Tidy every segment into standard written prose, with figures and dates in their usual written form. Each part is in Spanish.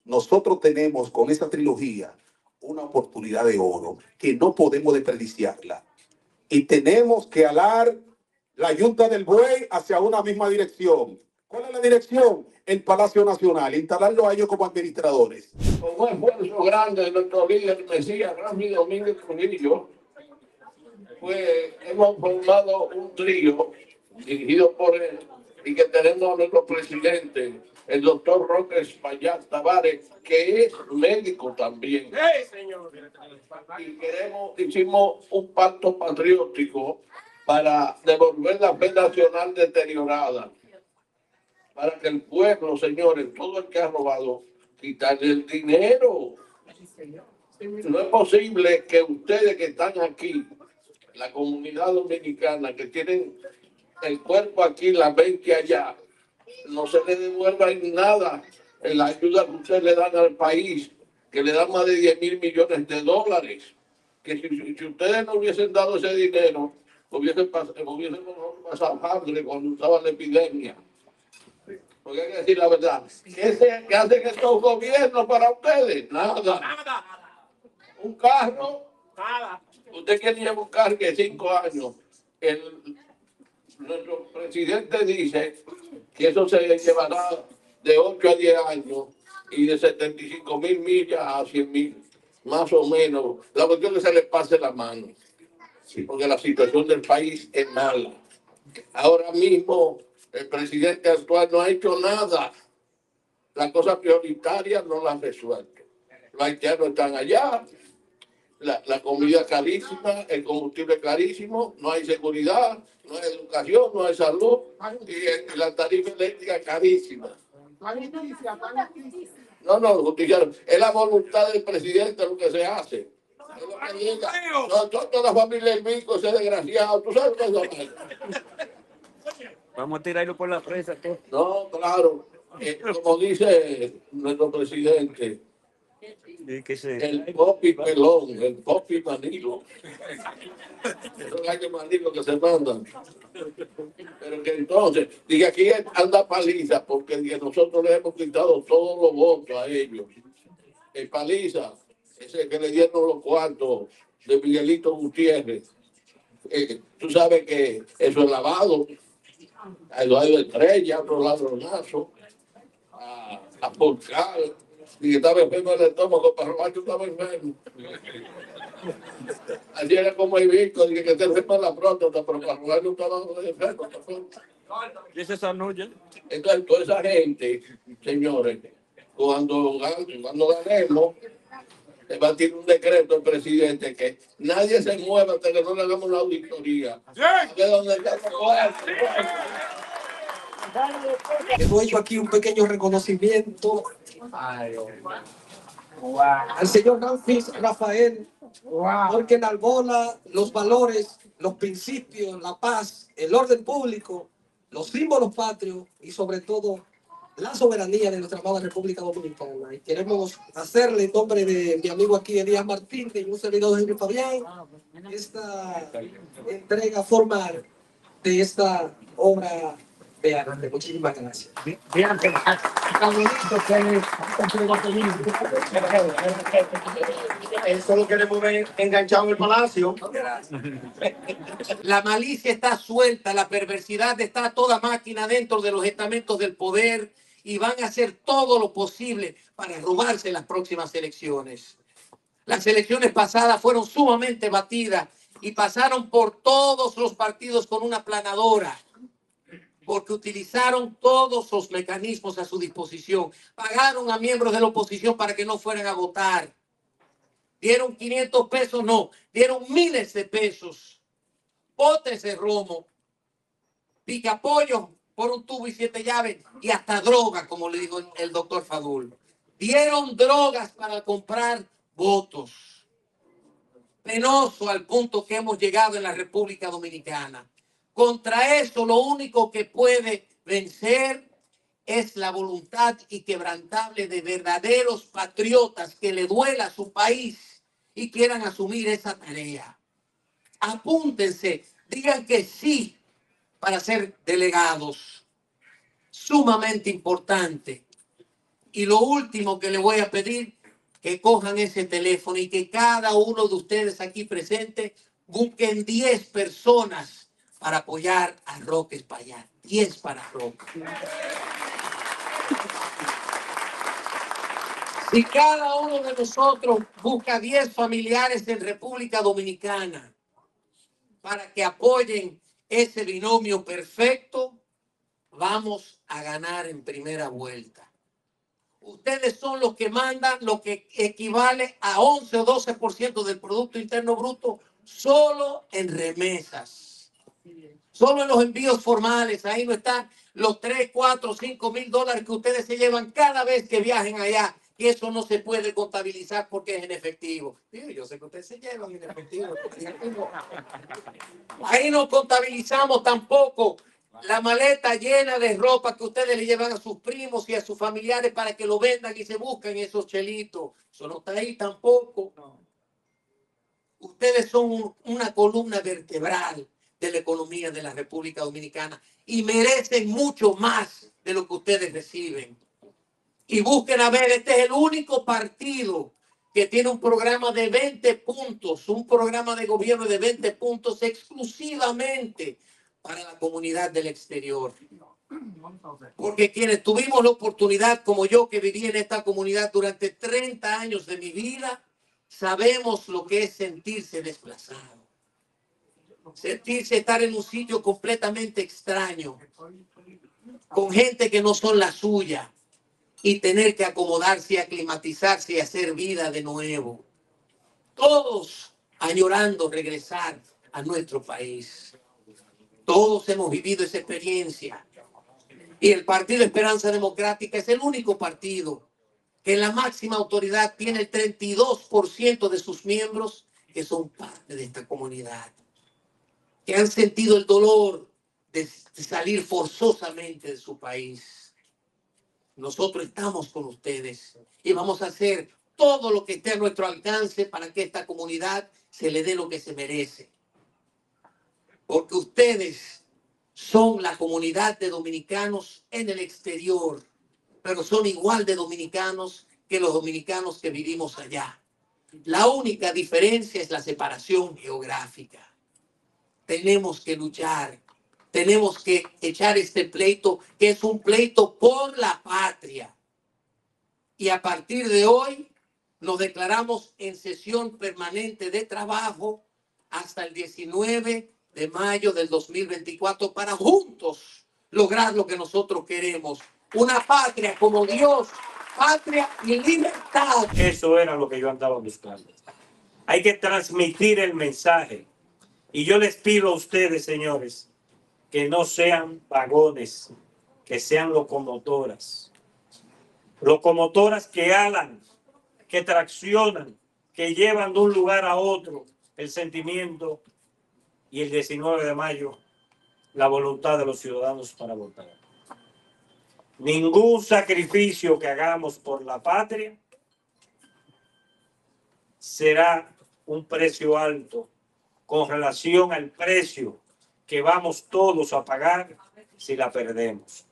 nosotros tenemos con esta trilogía una oportunidad de oro que no podemos desperdiciarla. Y tenemos que alar la Junta del Buey hacia una misma dirección. ¿Cuál es la dirección? El Palacio Nacional, instalarlo a ellos como administradores. Con un esfuerzo grande de nuestro líder Mesías Rami Domínguez Trujillo, pues hemos formado un trío dirigido por él y que tenemos a nuestro presidente, el doctor Roque Espaillat Tavares, que es médico también. ¡Hey, señor! Y hicimos un pacto patriótico para devolver la fe nacional deteriorada, para que el pueblo, señores, todo el que ha robado, quitarle el dinero. No es posible que ustedes que están aquí, la comunidad dominicana, que tienen el cuerpo aquí, la mente allá, no se les devuelva en nada en la ayuda que ustedes le dan al país, que le dan más de 10.000 millones de dólares. Que si ustedes no hubiesen dado ese dinero, hubiesen pasado hambre cuando estaba la epidemia. Porque hay que decir la verdad. ¿Qué hacen estos gobiernos para ustedes? Nada. Un carro. Nada. Usted quiere llevar un carro que 5 años. Nuestro presidente dice que eso se llevará de 8 a 10 años y de 75.000 millas a 100.000, más o menos. La cuestión es que se le pase la mano, porque la situación del país es mala. Ahora mismo el presidente actual no ha hecho nada. Las cosas prioritarias no las ha resuelto. Los haitianos están allá, la comida carísima, el combustible carísimo, no hay seguridad, no hay educación, no hay salud y la tarifa eléctrica carísima. No, justicia, es la voluntad del presidente lo que se hace. Es lo que diga. No, toda la familia del Mico, ese desgraciado, tú sabes lo que es. Vamos a tirarlo por la presa. No, claro, como dice nuestro presidente, el Popi pelón, el Popi Manilo. Esos gallos Manilo que se mandan. Pero que entonces, diga aquí anda paliza, porque nosotros le hemos quitado todos los votos a ellos. El paliza, ese que le dieron los cuartos de Miguelito Gutiérrez. Tú sabes que eso es lavado. A Eduardo Estrella, otro ladronazo, a Porcal, y que estaba enfermo del estómago, para robar que estaba enfermo. Así era como el Vico, que te enferma la próstata, pero para robar no estaba enfermo. ¿Y ese Sanuya? Entonces, toda esa gente, señores, cuando ganemos, va a tirar un decreto el presidente que nadie se mueva hasta que no le hagamos una auditoría. De donde está Hemos hecho aquí un pequeño reconocimiento al señor Ramfis Rafael, porque enarbola los valores, los principios, la paz, el orden público, los símbolos patrios y sobre todo la soberanía de nuestra amada República Dominicana. Y queremos hacerle en nombre de mi amigo aquí, Elías Martínez, y un servidor de Henry Fabián, esta entrega formal de esta obra de arte. Muchísimas gracias. Eso lo queremos ver enganchado en el palacio. La malicia está suelta, la perversidad está a toda máquina dentro de los estamentos del poder y van a hacer todo lo posible para robarse las próximas elecciones. Las elecciones pasadas fueron sumamente batidas y pasaron por todos los partidos con una aplanadora, porque utilizaron todos los mecanismos a su disposición. Pagaron a miembros de la oposición para que no fueran a votar. Dieron 500 pesos, no, dieron miles de pesos. Botes de romo, picapollos por un tubo y 7 llaves y hasta droga, como le dijo el doctor Fadul. Dieron drogas para comprar votos. Penoso al punto que hemos llegado en la República Dominicana. Contra eso, lo único que puede vencer es la voluntad inquebrantable de verdaderos patriotas que le duela a su país y quieran asumir esa tarea. Apúntense, digan que sí para ser delegados. Sumamente importante. Y lo último que le voy a pedir, que cojan ese teléfono y que cada uno de ustedes aquí presentes busquen 10 personas para apoyar a Roque Espaillat. 10 para Roque. Si cada uno de nosotros busca 10 familiares en República Dominicana para que apoyen ese binomio perfecto, vamos a ganar en primera vuelta. Ustedes son los que mandan lo que equivale a 11 o 12% del Producto Interno Bruto solo en remesas. Solo en los envíos formales. Ahí no están los 3, 4, 5 mil dólares que ustedes se llevan cada vez que viajen allá. Y eso no se puede contabilizar porque es en efectivo. Yo sé que ustedes se llevan en efectivo. Ahí no contabilizamos tampoco la maleta llena de ropa que ustedes le llevan a sus primos y a sus familiares para que lo vendan y se busquen esos chelitos. Eso no está ahí tampoco. Ustedes son una columna vertebral de la economía de la República Dominicana y merecen mucho más de lo que ustedes reciben. Y busquen a ver, este es el único partido que tiene un programa de 20 puntos, un programa de gobierno de 20 puntos exclusivamente para la comunidad del exterior. Porque quienes tuvimos la oportunidad, como yo que viví en esta comunidad durante 30 años de mi vida, sabemos lo que es sentirse desplazado. Sentirse estar en un sitio completamente extraño, con gente que no son la suya, y tener que acomodarse y aclimatizarse y hacer vida de nuevo. Todos añorando regresar a nuestro país. Todos hemos vivido esa experiencia. Y el Partido Esperanza Democrática es el único partido que en la máxima autoridad tiene el 32% de sus miembros que son parte de esta comunidad, que han sentido el dolor de salir forzosamente de su país. Nosotros estamos con ustedes y vamos a hacer todo lo que esté a nuestro alcance para que esta comunidad se le dé lo que se merece. Porque ustedes son la comunidad de dominicanos en el exterior, pero son igual de dominicanos que los dominicanos que vivimos allá. La única diferencia es la separación geográfica. Tenemos que luchar, tenemos que echar este pleito, que es un pleito por la patria. Y a partir de hoy nos declaramos en sesión permanente de trabajo hasta el 19 de mayo del 2024 para juntos lograr lo que nosotros queremos. Una patria como Dios, patria y libertad. Eso era lo que yo andaba buscando. Hay que transmitir el mensaje. Y yo les pido a ustedes, señores, que no sean vagones, que sean locomotoras. Locomotoras que alan, que traccionan, que llevan de un lugar a otro el sentimiento y el 19 de mayo la voluntad de los ciudadanos para votar. Ningún sacrificio que hagamos por la patria será un precio alto con relación al precio que vamos todos a pagar si la perdemos.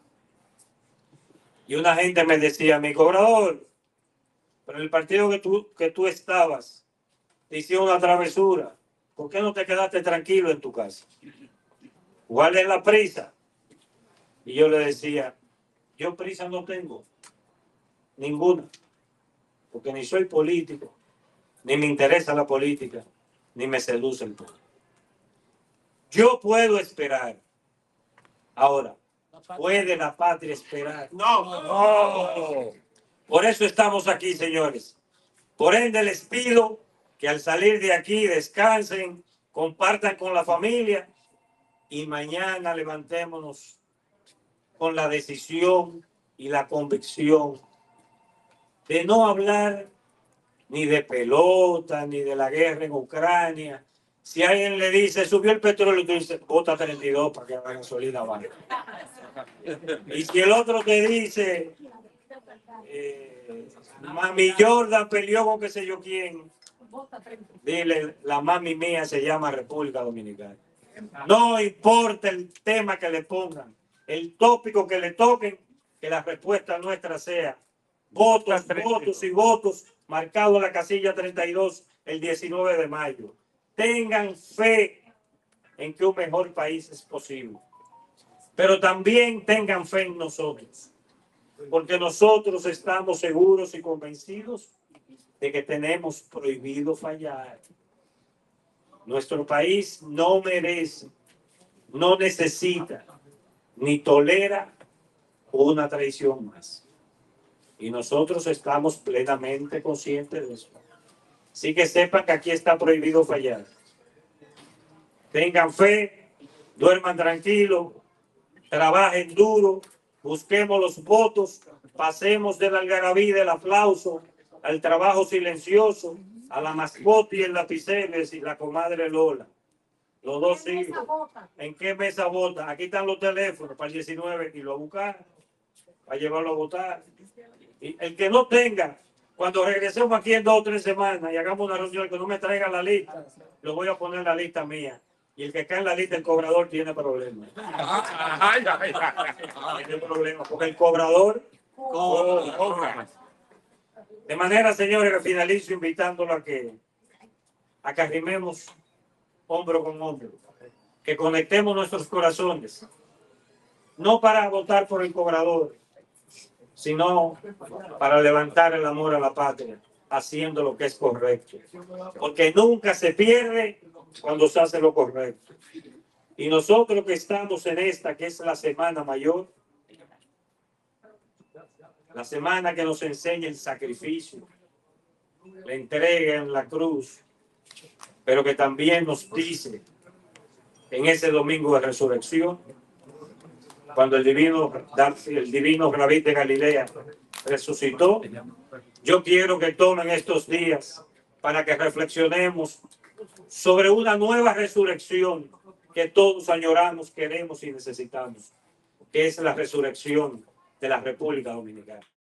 Y una gente me decía, mi cobrador, pero el partido que tú estabas te hicieron una travesura. ¿Por qué no te quedaste tranquilo en tu casa? ¿Cuál es la prisa? Y yo le decía, yo prisa no tengo, ninguna, porque ni soy político, ni me interesa la política, ni me seduce el poder. Yo puedo esperar. Ahora, ¿puede la patria esperar? No. Por eso estamos aquí, señores. Por ende, les pido que al salir de aquí descansen, compartan con la familia y mañana levantémonos con la decisión y la convicción de no hablar ni de pelota, ni de la guerra en Ucrania. Si alguien le dice, subió el petróleo, tú dices, vota 32 para que la gasolina baje. Y si el otro te dice, Mami Jordan peleó con qué sé yo quién, dile, la mami mía se llama República Dominicana. No importa el tema que le pongan, el tópico que le toquen, que la respuesta nuestra sea votos, votos y votos, marcado en la casilla 32 el 19 de mayo. Tengan fe en que un mejor país es posible. Pero también tengan fe en nosotros, porque nosotros estamos seguros y convencidos de que tenemos prohibido fallar. Nuestro país no merece, no necesita, ni tolera una traición más. Y nosotros estamos plenamente conscientes de eso. Así que sepan que aquí está prohibido fallar. Tengan fe, duerman tranquilos, trabajen duro, busquemos los votos, pasemos del algarabí del aplauso al trabajo silencioso, a la mascota y el lapicero y la comadre Lola. Los dos hijos. ¿En qué mesa vota? Aquí están los teléfonos para el 19 y lo buscar, para llevarlo a votar. Y el que no tenga, cuando regresemos aquí en 2 o 3 semanas y hagamos una reunión, que no me traiga la lista, lo voy a poner en la lista mía. Y el que cae en la lista, el cobrador tiene problemas. Tiene problemas, porque el cobrador cobra. De manera, señores, que finalizo invitándolo a que arrimemos hombro con hombro, que conectemos nuestros corazones, no para votar por el cobrador, sino para levantar el amor a la patria, haciendo lo que es correcto. Porque nunca se pierde cuando se hace lo correcto. Y nosotros que estamos en esta, que es la Semana Mayor, la semana que nos enseña el sacrificio, la entrega en la cruz, pero que también nos dice en ese domingo de resurrección, cuando el divino Rabí de Galilea resucitó. Yo quiero que tomen estos días para que reflexionemos sobre una nueva resurrección que todos añoramos, queremos y necesitamos, que es la resurrección de la República Dominicana.